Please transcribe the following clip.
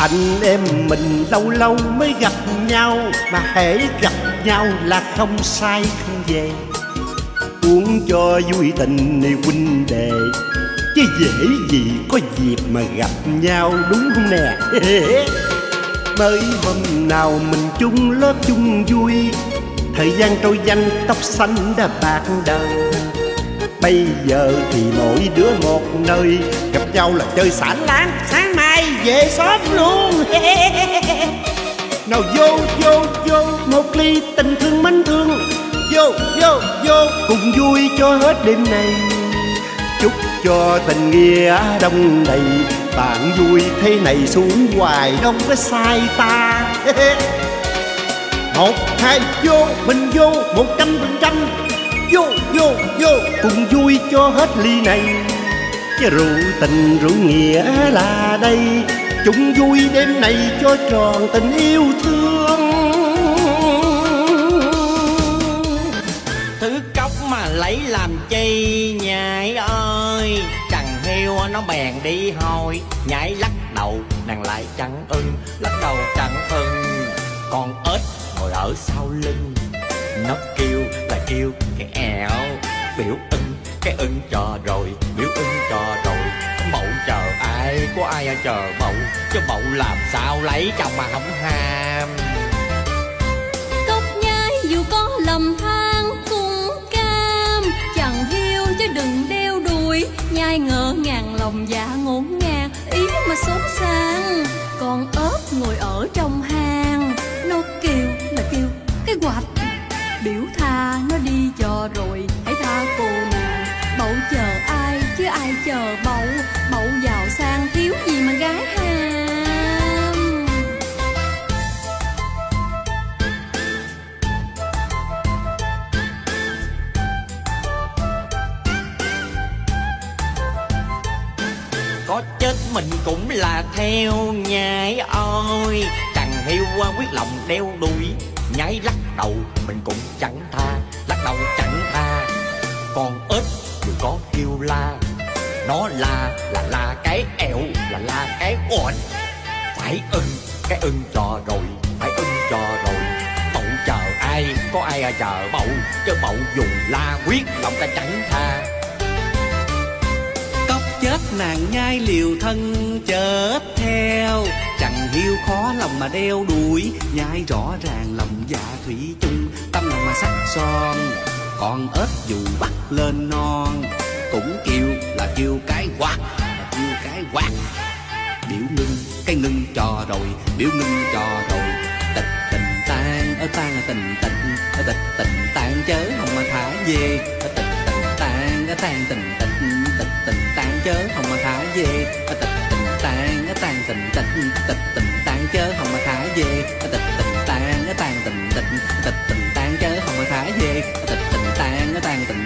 Anh em mình lâu lâu mới gặp nhau, mà hễ gặp nhau là không sai không về. Uống cho vui tình này huynh đệ, chứ dễ gì có dịp mà gặp nhau, đúng không nè? Mới hôm nào mình chung lớp chung vui, thời gian trôi nhanh tóc xanh đã bạc đầu. Bây giờ thì mỗi đứa một nơi, gặp nhau là chơi xả láng, sáng mai về xóm luôn. Nào vô vô vô, một ly tình thương mến thương, vô vô vô, cùng vui cho hết đêm này. Chúc cho tình nghĩa đông đầy, bạn vui thế này xuống hoài đâu có sai ta. Một hai vô, mình vô 100%, vô vô vô, cùng vui cho hết ly này. Chứ rượu tình rượu nghĩa là đây, chung vui đêm này cho tròn tình yêu thương. Thứ cốc mà lấy làm chi nhảy ơi, Trần Hiêu nó bèn đi thôi. Nhảy lắc đầu nàng lại chẳng ưng, lắc đầu chẳng ưng. Con ếch ngồi ở sau lưng, nó kêu là kêu cái ẹo. Biểu ưng cái ưng trò rồi, biểu ưng trò rồi. Bậu chờ ai, có ai chờ bậu, chứ bậu làm sao lấy chồng mà không ham. Cốc nhái dù có lầm than cũng cam, Trần Hiêu chứ đừng đeo đuổi. Nhai ngỡ ngàng lòng dạ ngổn ngang, ý mà xốn sang. Con ếch ngồi ở trong hang, nó kêu là kêu cái quạt. Biểu tha nó đi cho rồi, hãy tha cô nàng. Bậu chờ ai chứ ai chờ bậu, bậu giàu sang thiếu gì mà gái ham. Có chết mình cũng là theo nhái ơi, Trần Hiêu quyết lòng đeo đuổi. Nhái lắc đầu mình cũng chẳng tha, lắc đầu chẳng tha. Con ếch dù có kêu la, nó la cái ẹo, la cái oạnh. Phải ưng cái ưng trò rồi, phải ưng trò rồi. Bậu chờ ai, có ai chờ bậu, chứ bậu dùng la quyết lòng ta chẳng tha. Cốc chết nàng nhai liều thân chết theo, Trần Hiêu khó lòng mà đeo đuổi. Nhai rõ ràng lòng dạ thủy chung, tâm lòng mà sắc son. Con ếch dù bắt lên non, cũng kêu là kêu cái quạt, là kêu cái quạt. Biểu ngưng cái ngưng trò rồi, biểu ngưng trò rồi. Tịch tình tan, ở tan là tình tịnh, ở tịch tình tan chớ không mà thả về. Ở tịch tình tan, ở tan tình tịnh, tịch tình tan chớ không mà thả về. Ở tịch tình tan, ở tan tình tịnh, tịch tình tan chớ không mà thả về. Ở tịch tình tan, ở tan tình tịnh, tịch tình tan chớ không mà thả về. Ở tịch tình tan, ở tan tình